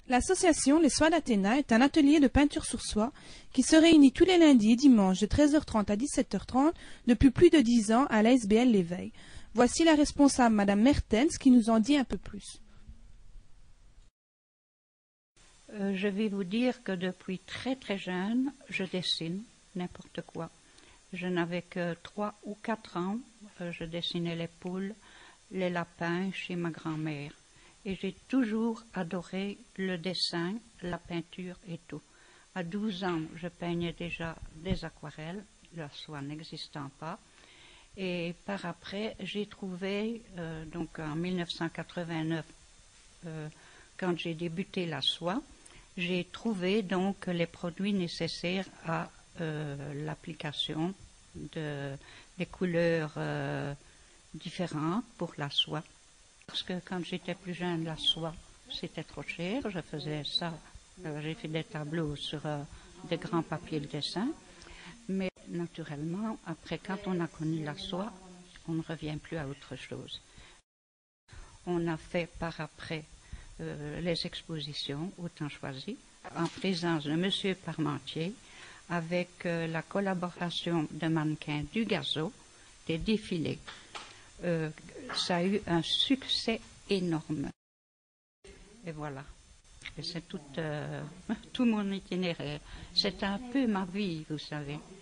L'association Les Soies d'Athéna est un atelier de peinture sur soie qui se réunit tous les lundis et dimanches de 13h30 à 17h30 depuis plus de 10 ans à l'ASBL L'Éveil. Voici la responsable, Madame Mertens, qui nous en dit un peu plus. Je vais vous dire que depuis très très jeune, je dessine n'importe quoi. Je n'avais que 3 ou 4 ans, je dessinais les poules, les lapins chez ma grand-mère. Et j'ai toujours adoré le dessin, la peinture et tout. À 12 ans, je peignais déjà des aquarelles, la soie n'existant pas. Et par après, j'ai trouvé, donc en 1989, quand j'ai débuté la soie, j'ai trouvé donc les produits nécessaires à l'application des couleurs différentes pour la soie. Parce que quand j'étais plus jeune, la soie, c'était trop cher. Je faisais ça, j'ai fait des tableaux sur des grands papiers de dessin. Mais naturellement, après, quand on a connu la soie, on ne revient plus à autre chose. On a fait par après les expositions au temps choisi, en présence de M. Parmentier, avec la collaboration de mannequins du Gazo, des défilés. Ça a eu un succès énorme. Et voilà. Et c'est tout mon itinéraire. C'est un peu ma vie, vous savez.